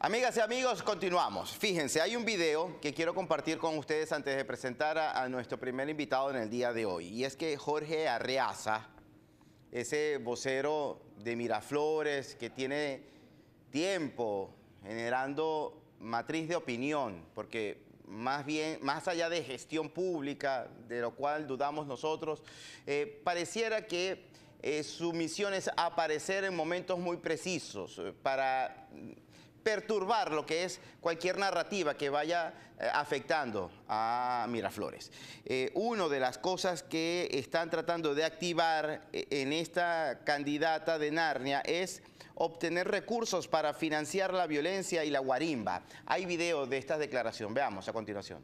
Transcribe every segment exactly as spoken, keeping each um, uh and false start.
Amigas y amigos, continuamos. Fíjense, hay un video que quiero compartir con ustedes antes de presentar a, a nuestro primer invitado en el día de hoy. Y es que Jorge Arreaza, ese vocero de Miraflores que tiene tiempo generando matriz de opinión, porque más bien, más allá de gestión pública, de lo cual dudamos nosotros, eh, pareciera que eh, su misión es aparecer en momentos muy precisos eh, para perturbar lo que es cualquier narrativa que vaya eh, afectando a Miraflores. Eh, una de las cosas que están tratando de activar eh, en esta candidata de Narnia es obtener recursos para financiar la violencia y la guarimba. Hay video de esta declaración, veamos a continuación.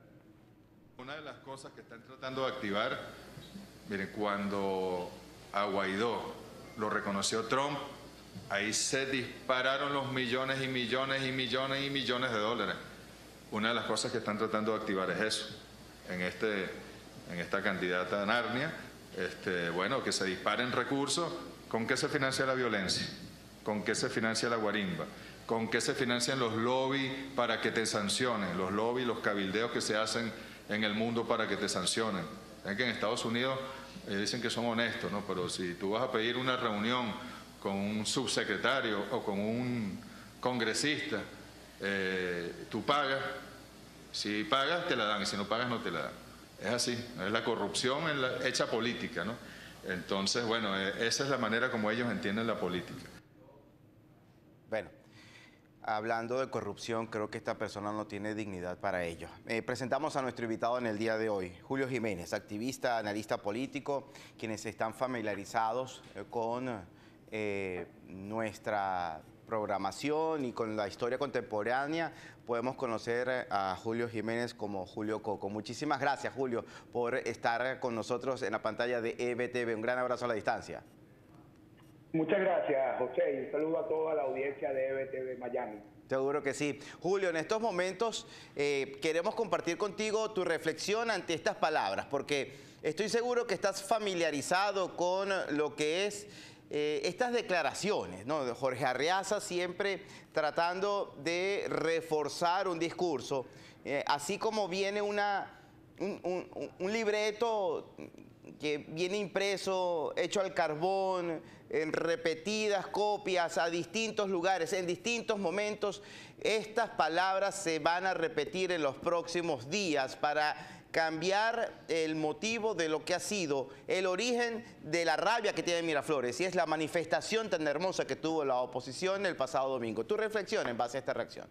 Una de las cosas que están tratando de activar, miren, cuando a Guaidó lo reconoció Trump, ahí se dispararon los millones y millones y millones y millones de dólares. Una de las cosas que están tratando de activar es eso, en, este, en esta candidata Narnia, este, bueno, que se disparen recursos. ¿Con qué se financia la violencia? ¿Con qué se financia la guarimba? ¿Con qué se financian los lobbies para que te sancionen? Los lobbies, los cabildeos que se hacen en el mundo para que te sancionen. Saben que en Estados Unidos eh, dicen que son honestos, ¿no? Pero si tú vas a pedir una reunión con un subsecretario o con un congresista, eh, tú pagas, si pagas te la dan y si no pagas no te la dan. Es así, es la corrupción en la, hecha política, ¿no? Entonces, bueno, eh, esa es la manera como ellos entienden la política. Bueno, hablando de corrupción, creo que esta persona no tiene dignidad para ello. Eh, presentamos a nuestro invitado en el día de hoy, Julio Jiménez, activista, analista político, quienes están familiarizados eh, con eh, nuestra programación y con la historia contemporánea. Podemos conocer a Julio Jiménez como Julio Coco. Muchísimas gracias, Julio, por estar con nosotros en la pantalla de E B T V. Un gran abrazo a la distancia. Muchas gracias, José, y un saludo a toda la audiencia de E B T V Miami. Seguro que sí. Julio, en estos momentos eh, queremos compartir contigo tu reflexión ante estas palabras, porque estoy seguro que estás familiarizado con lo que es eh, estas declaraciones, ¿no? De Jorge Arreaza siempre tratando de reforzar un discurso, eh, así como viene una, un, un, un libreto que viene impreso, hecho al carbón, en repetidas copias a distintos lugares, en distintos momentos. Estas palabras se van a repetir en los próximos días para cambiar el motivo de lo que ha sido el origen de la rabia que tiene Miraflores, y es la manifestación tan hermosa que tuvo la oposición el pasado domingo. ¿Tu reflexión en base a esta reacción?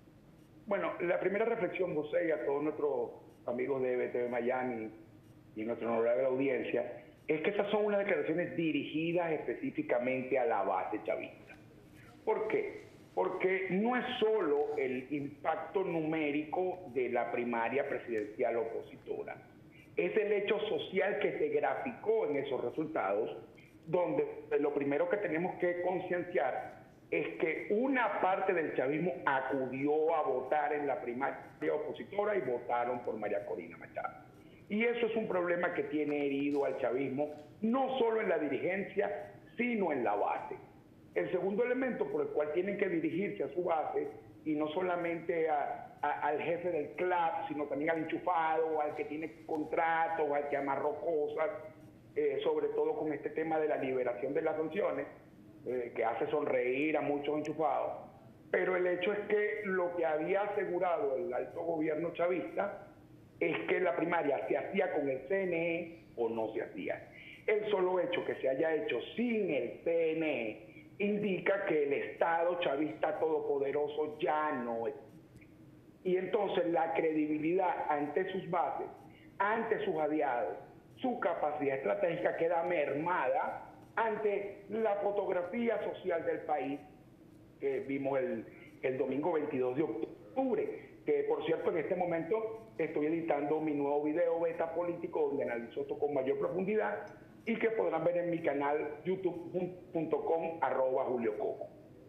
Bueno, la primera reflexión, José, y a todos nuestros amigos de E B T V Miami y nuestra honorable audiencia, es que estas son unas declaraciones dirigidas específicamente a la base chavista. ¿Por qué? Porque no es solo el impacto numérico de la primaria presidencial opositora, es el hecho social que se graficó en esos resultados, donde lo primero que tenemos que concienciar es que una parte del chavismo acudió a votar en la primaria opositora y votaron por María Corina Machado. Y eso es un problema que tiene herido al chavismo, no solo en la dirigencia, sino en la base. El segundo elemento por el cual tienen que dirigirse a su base, y no solamente a, a, al jefe del club, sino también al enchufado, al que tiene contratos, al que amarró cosas, eh, sobre todo con este tema de la liberación de las sanciones, eh, que hace sonreír a muchos enchufados. Pero el hecho es que lo que había asegurado el alto gobierno chavista es que la primaria se hacía con el C N E o no se hacía. El solo hecho que se haya hecho sin el C N E indica que el Estado chavista todopoderoso ya no existe. Y entonces la credibilidad ante sus bases, ante sus aliados, su capacidad estratégica queda mermada ante la fotografía social del país que vimos el, el domingo veintidós de octubre. Que por cierto en este momento estoy editando mi nuevo video beta político donde analizo esto con mayor profundidad y que podrán ver en mi canal youtube punto com arroba Julio Coco.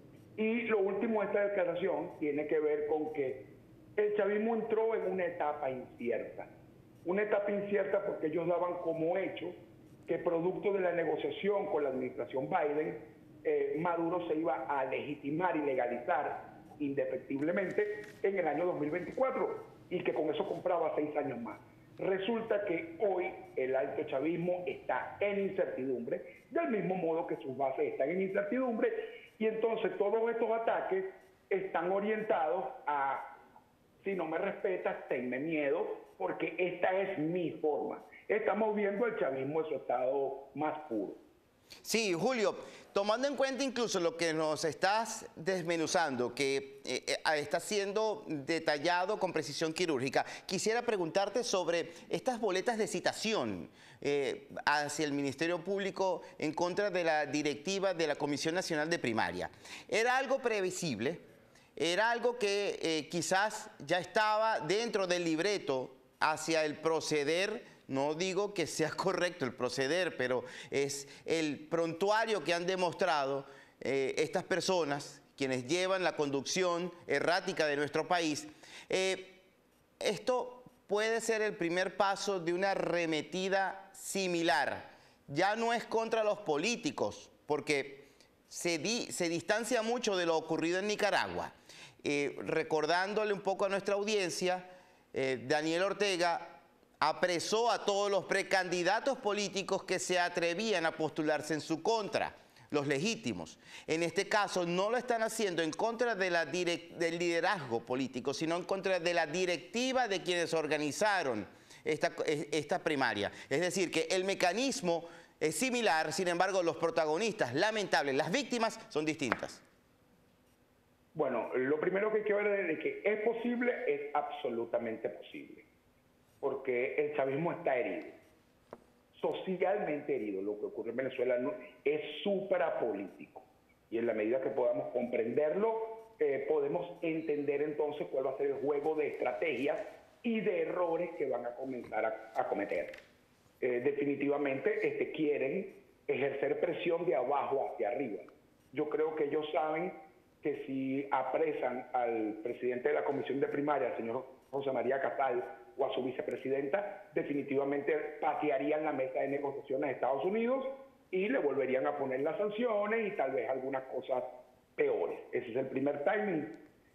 Y lo último de esta declaración tiene que ver con que el chavismo entró en una etapa incierta. Una etapa incierta porque ellos daban como hecho que producto de la negociación con la administración Biden, eh, Maduro se iba a legitimar y legalizar indefectiblemente en el año dos mil veinticuatro y que con eso compraba seis años más. Resulta que hoy el alto chavismo está en incertidumbre, del mismo modo que sus bases están en incertidumbre, y entonces todos estos ataques están orientados a, si no me respetas, tenme miedo, porque esta es mi forma. Estamos viendo el chavismo en su estado más puro. Sí, Julio, tomando en cuenta incluso lo que nos estás desmenuzando, que eh, eh, está siendo detallado con precisión quirúrgica, quisiera preguntarte sobre estas boletas de citación eh, hacia el Ministerio Público en contra de la directiva de la Comisión Nacional de Primaria. ¿Era algo previsible? ¿Era algo que eh, quizás ya estaba dentro del libreto hacia el proceder? No digo que sea correcto el proceder, pero es el prontuario que han demostrado eh, estas personas, quienes llevan la conducción errática de nuestro país. Eh, esto puede ser el primer paso de una arremetida similar. Ya no es contra los políticos, porque se, di, se distancia mucho de lo ocurrido en Nicaragua. Eh, recordándole un poco a nuestra audiencia, eh, Daniel Ortega apresó a todos los precandidatos políticos que se atrevían a postularse en su contra, los legítimos. En este caso no lo están haciendo en contra de la del liderazgo político, sino en contra de la directiva de quienes organizaron esta, esta primaria. Es decir, que el mecanismo es similar, sin embargo los protagonistas, lamentables, las víctimas son distintas. Bueno, lo primero que hay que ver es que es posible, es absolutamente posible. Porque el chavismo está herido, socialmente herido. Lo que ocurre en Venezuela no, es suprapolítico. Y en la medida que podamos comprenderlo, eh, podemos entender entonces cuál va a ser el juego de estrategias y de errores que van a comenzar a, a cometer. Eh, definitivamente este, quieren ejercer presión de abajo hacia arriba. Yo creo que ellos saben que si apresan al presidente de la Comisión de Primaria, el señor José María Casal, o a su vicepresidenta, definitivamente patearían la mesa de negociaciones de Estados Unidos y le volverían a poner las sanciones y tal vez algunas cosas peores. Ese es el primer timing.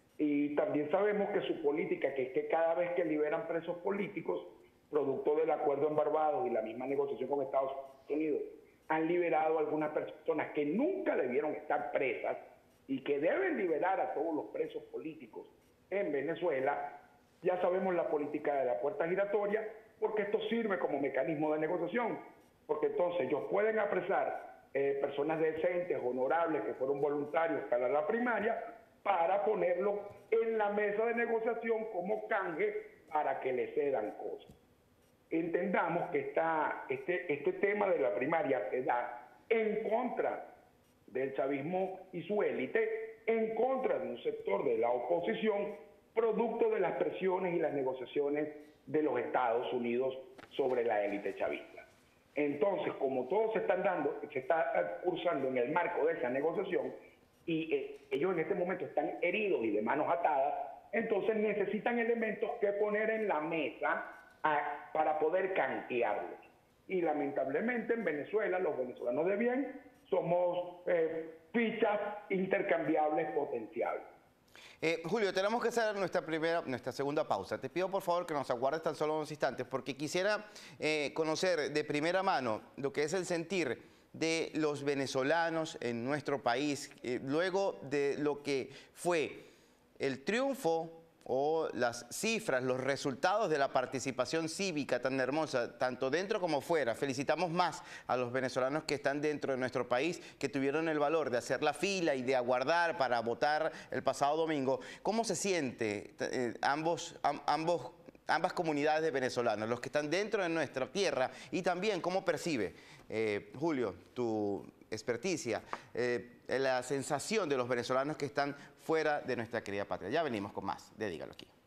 Y también sabemos que su política, que es que cada vez que liberan presos políticos, producto del acuerdo en Barbados y la misma negociación con Estados Unidos, han liberado a algunas personas que nunca debieron estar presas y que deben liberar a todos los presos políticos en Venezuela. Ya sabemos la política de la puerta giratoria, porque esto sirve como mecanismo de negociación, porque entonces ellos pueden apresar eh, personas decentes, honorables, que fueron voluntarios para la primaria, para ponerlo en la mesa de negociación como canje para que le cedan cosas. Entendamos que esta, este, este tema de la primaria se da en contra del chavismo y su élite, en contra de un sector de la oposición, producto de las presiones y las negociaciones de los Estados Unidos sobre la élite chavista. Entonces, como todos se están dando, se está cursando en el marco de esa negociación, y eh, ellos en este momento están heridos y de manos atadas, entonces necesitan elementos que poner en la mesa a, para poder canjearlos. Y lamentablemente en Venezuela, los venezolanos de bien, somos eh, fichas intercambiables potenciales. Eh, Julio, tenemos que hacer nuestra primera, nuestra segunda pausa. Te pido por favor que nos aguardes tan solo unos instantes, porque quisiera eh, conocer de primera mano lo que es el sentir de los venezolanos en nuestro país, eh, luego de lo que fue el triunfo o las cifras, los resultados de la participación cívica tan hermosa, tanto dentro como fuera. Felicitamos más a los venezolanos que están dentro de nuestro país, que tuvieron el valor de hacer la fila y de aguardar para votar el pasado domingo. ¿Cómo se siente eh, ambos, am, ambos, ambas comunidades de venezolanos, los que están dentro de nuestra tierra, y también cómo percibe, eh, Julio, tu experticia, eh, la sensación de los venezolanos que están fuera de nuestra querida patria? Ya venimos con más de Dígalo Aquí.